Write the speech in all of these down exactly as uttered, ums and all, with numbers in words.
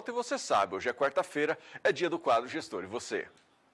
volta e você sabe, hoje é quarta-feira, é dia do quadro Gestor e Você.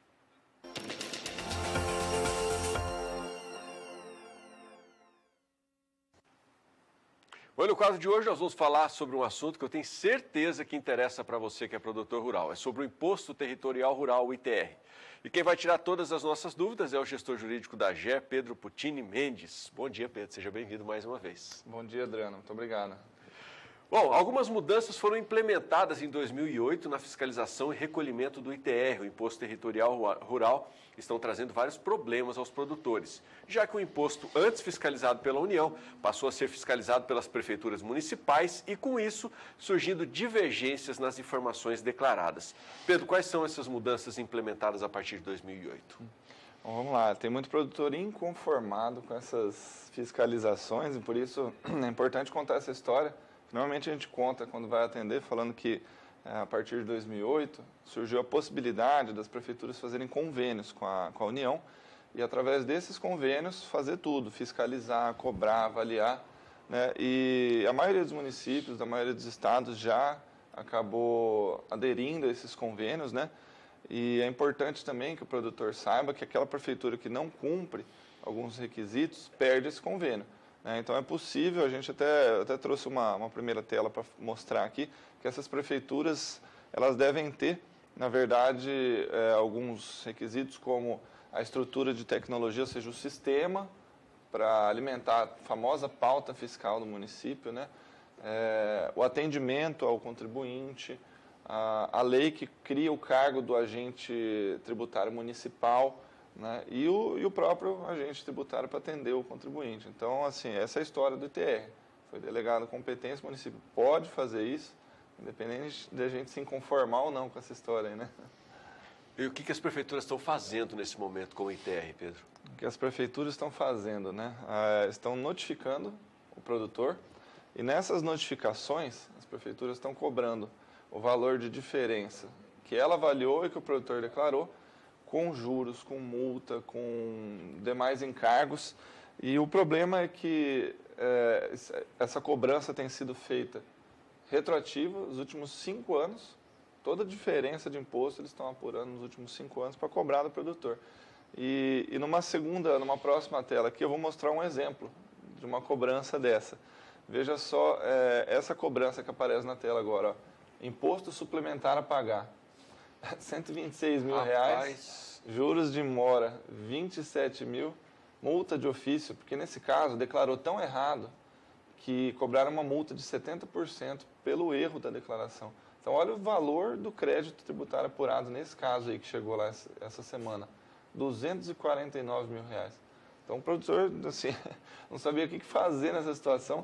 Bom, no quadro de hoje nós vamos falar sobre um assunto que eu tenho certeza que interessa para você que é produtor rural. É sobre o Imposto Territorial Rural, o I T R. E quem vai tirar todas as nossas dúvidas é o gestor jurídico da G E, Pedro Putini Mendes. Bom dia, Pedro. Seja bem-vindo mais uma vez. Bom dia, Adriano. Muito obrigado. Bom, algumas mudanças foram implementadas em dois mil e oito na fiscalização e recolhimento do I T R, o Imposto Territorial Rural, estão trazendo vários problemas aos produtores, já que o imposto antes fiscalizado pela União passou a ser fiscalizado pelas prefeituras municipais e, com isso, surgindo divergências nas informações declaradas. Pedro, quais são essas mudanças implementadas a partir de dois mil e oito? Bom, vamos lá, tem muito produtor inconformado com essas fiscalizações e, por isso, é importante contar essa história. Normalmente a gente conta quando vai atender, falando que a partir de dois mil e oito surgiu a possibilidade das prefeituras fazerem convênios com a, com a União e, através desses convênios, fazer tudo, fiscalizar, cobrar, avaliar, né? E a maioria dos municípios, da maioria dos estados já acabou aderindo a esses convênios, né? E é importante também que o produtor saiba que aquela prefeitura que não cumpre alguns requisitos perde esse convênio. Então é possível, a gente até, até trouxe uma, uma primeira tela para mostrar aqui, que essas prefeituras elas devem ter, na verdade, é, alguns requisitos como a estrutura de tecnologia, ou seja, o sistema para alimentar a famosa pauta fiscal do município, né? É, o atendimento ao contribuinte, a, a lei que cria o cargo do agente tributário municipal, né? E, o, e o próprio agente tributário para atender o contribuinte. Então, assim, essa é a história do I T R. Foi delegado a competência, o município pode fazer isso, independente de a gente se conformar ou não com essa história aí, né? E o que, que as prefeituras estão fazendo nesse momento com o I T R, Pedro? O que as prefeituras estão fazendo, né? Ah, estão notificando o produtor e nessas notificações as prefeituras estão cobrando o valor de diferença que ela avaliou e que o produtor declarou, com juros, com multa, com demais encargos. E o problema é que é, essa cobrança tem sido feita retroativa nos últimos cinco anos. Toda a diferença de imposto eles estão apurando nos últimos cinco anos para cobrar do produtor. E, e numa segunda, numa próxima tela aqui, eu vou mostrar um exemplo de uma cobrança dessa. Veja só é, essa cobrança que aparece na tela agora, ó. Imposto suplementar a pagar. cento e vinte e seis mil reais, juros de mora, vinte e sete mil, multa de ofício, porque nesse caso declarou tão errado que cobraram uma multa de setenta por cento pelo erro da declaração. Então, olha o valor do crédito tributário apurado nesse caso aí que chegou lá essa, essa semana, duzentos e quarenta e nove mil reais. Então, o produtor, assim, não sabia o que fazer nessa situação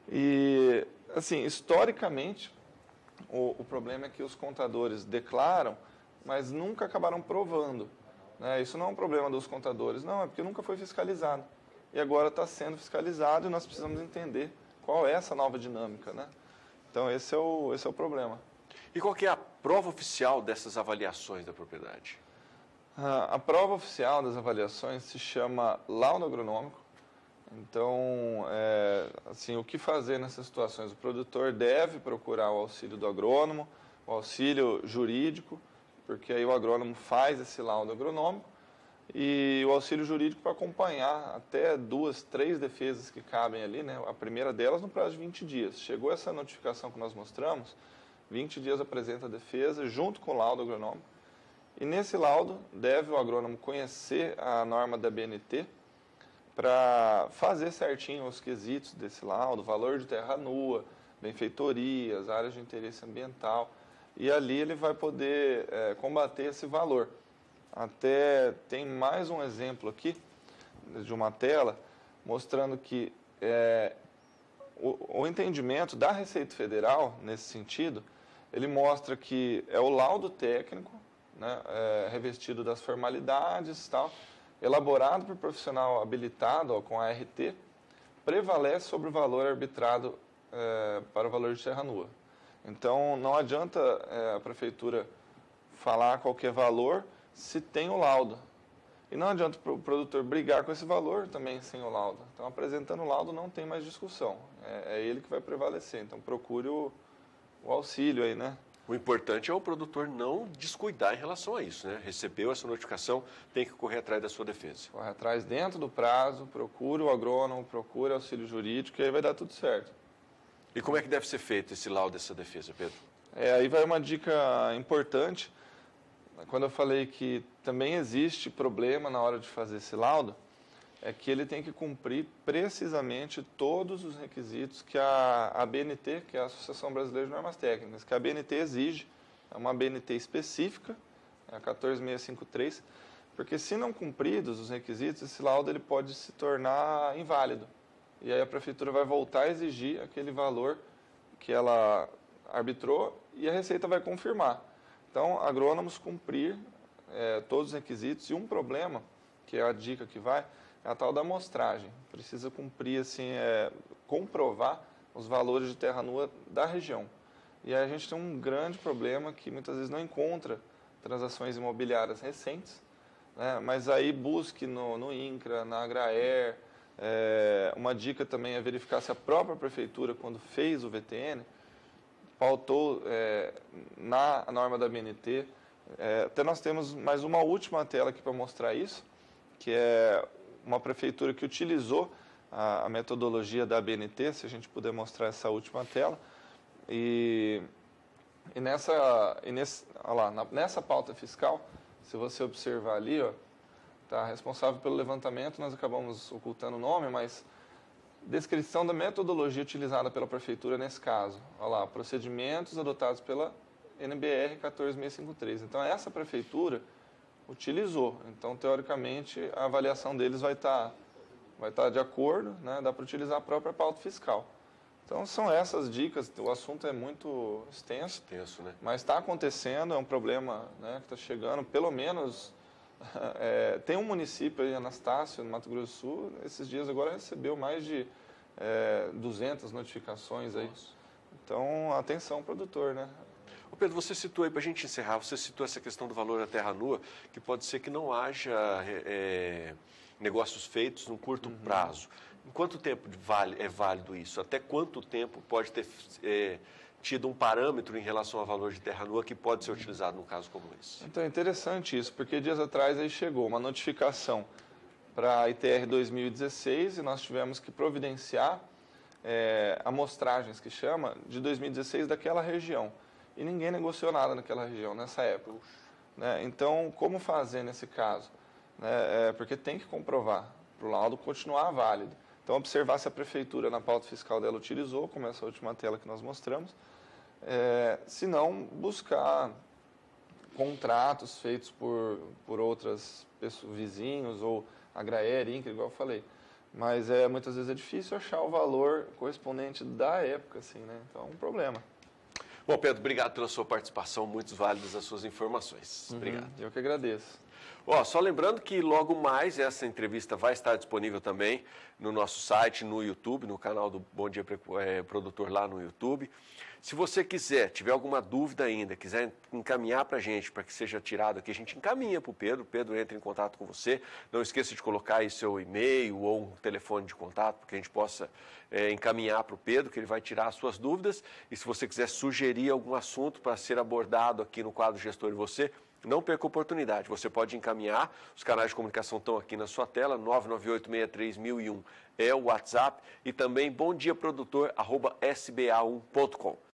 e, assim, historicamente, O, o problema é que os contadores declaram, mas nunca acabaram provando. Né? Isso não é um problema dos contadores, não, é porque nunca foi fiscalizado. E agora está sendo fiscalizado e nós precisamos entender qual é essa nova dinâmica. Né? Então, esse é, o, esse é o problema. E qual que é a prova oficial dessas avaliações da propriedade? A, a prova oficial das avaliações se chama laudo agronômico. Então, é, assim, o que fazer nessas situações? O produtor deve procurar o auxílio do agrônomo, o auxílio jurídico, porque aí o agrônomo faz esse laudo agronômico, e o auxílio jurídico para acompanhar até duas, três defesas que cabem ali, né? A primeira delas no prazo de vinte dias. Chegou essa notificação que nós mostramos, vinte dias apresenta a defesa junto com o laudo agronômico, e nesse laudo deve o agrônomo conhecer a norma da B N T, para fazer certinho os quesitos desse laudo, valor de terra nua, benfeitorias, áreas de interesse ambiental, e ali ele vai poder é, combater esse valor. Até tem mais um exemplo aqui, de uma tela, mostrando que é, o, o entendimento da Receita Federal, nesse sentido, ele mostra que é o laudo técnico, né, é, revestido das formalidades e tal, elaborado por profissional habilitado, ó, com a R T, prevalece sobre o valor arbitrado é, para o valor de terra nua. Então, não adianta é, a prefeitura falar qualquer valor se tem o laudo. E não adianta o produtor brigar com esse valor também sem o laudo. Então, apresentando o laudo não tem mais discussão. É, é ele que vai prevalecer. Então, procure o, o auxílio aí, né? O importante é o produtor não descuidar em relação a isso, né? Recebeu essa notificação, tem que correr atrás da sua defesa. Corre atrás dentro do prazo, procura o agrônomo, procura auxílio jurídico e aí vai dar tudo certo. E como é que deve ser feito esse laudo dessa defesa, Pedro? É, aí vai uma dica importante. Quando eu falei que também existe problema na hora de fazer esse laudo, é que ele tem que cumprir precisamente todos os requisitos que a, a B N T, que é a Associação Brasileira de Normas Técnicas, que a B N T exige, é uma B N T específica, é a quatorze mil seiscentos e cinquenta e três, porque se não cumpridos os requisitos, esse laudo ele pode se tornar inválido. E aí a prefeitura vai voltar a exigir aquele valor que ela arbitrou e a Receita vai confirmar. Então, agrônomos cumprir é, todos os requisitos e um problema, que é a dica que vai, é a tal da amostragem. Precisa cumprir, assim, é, comprovar os valores de terra nua da região. E aí a gente tem um grande problema que muitas vezes não encontra transações imobiliárias recentes, né? Mas aí busque no, no INCRA, na Agraer. É, uma dica também é verificar se a própria prefeitura, quando fez o V T N, pautou é, na norma da B N T. É, até nós temos mais uma última tela aqui para mostrar isso, que é uma prefeitura que utilizou a, a metodologia da B N T, se a gente puder mostrar essa última tela. E, e, nessa, e nesse, olha lá, na, nessa pauta fiscal, se você observar ali, ó, tá, responsável pelo levantamento, nós acabamos ocultando o nome, mas descrição da metodologia utilizada pela prefeitura nesse caso. Olha lá, procedimentos adotados pela N B R quatorze mil seiscentos e cinquenta e três. Então, essa prefeitura utilizou. Então, teoricamente, a avaliação deles vai estar vai estar de acordo, né? Dá para utilizar a própria pauta fiscal. Então, são essas dicas. O assunto é muito extenso, Extenso, né? mas está acontecendo, é um problema, né, que está chegando. Pelo menos, é, tem um município aí, Anastácio, no Mato Grosso do Sul, esses dias agora recebeu mais de é, duzentas notificações aí. Nossa. Então, atenção, produtor, né? Ô Pedro, você citou aí, para a gente encerrar, você citou essa questão do valor da terra nua, que pode ser que não haja é, negócios feitos num curto uhum. prazo. Em quanto tempo vale, é válido isso? Até quanto tempo pode ter é, tido um parâmetro em relação ao valor de terra nua que pode ser utilizado num caso como esse? Então, é interessante isso, porque dias atrás aí chegou uma notificação para a I T R dois mil e dezesseis e nós tivemos que providenciar é, amostragens, que chama, de dois mil e dezesseis daquela região. E ninguém negociou nada naquela região, nessa época. Né? Então, como fazer nesse caso? Né? É, porque tem que comprovar, para o laudo continuar válido. Então, observar se a prefeitura, na pauta fiscal dela, utilizou, como essa última tela que nós mostramos. É, se não, buscar contratos feitos por, por outras pessoas, vizinhos, ou Agraer, INCRA, igual eu falei. Mas é, muitas vezes é difícil achar o valor correspondente da época, assim, né? Então, é um problema. Bom, Pedro, obrigado pela sua participação, muito válidas as suas informações. Obrigado. Uhum, eu que agradeço. Ó, só lembrando que logo mais essa entrevista vai estar disponível também no nosso site, no YouTube, no canal do Bom Dia Produtor lá no YouTube. Se você quiser, tiver alguma dúvida ainda, quiser encaminhar para a gente, para que seja tirado aqui, a gente encaminha para o Pedro, o Pedro entra em contato com você. Não esqueça de colocar aí seu e-mail ou um telefone de contato, para que a gente possa é, encaminhar para o Pedro, que ele vai tirar as suas dúvidas. E se você quiser sugerir algum assunto para ser abordado aqui no quadro Gestor e Você, não perca a oportunidade, você pode encaminhar, os canais de comunicação estão aqui na sua tela, nove nove oito seis três mil e um é o WhatsApp e também bomdiaprodutor arroba s b a um ponto com.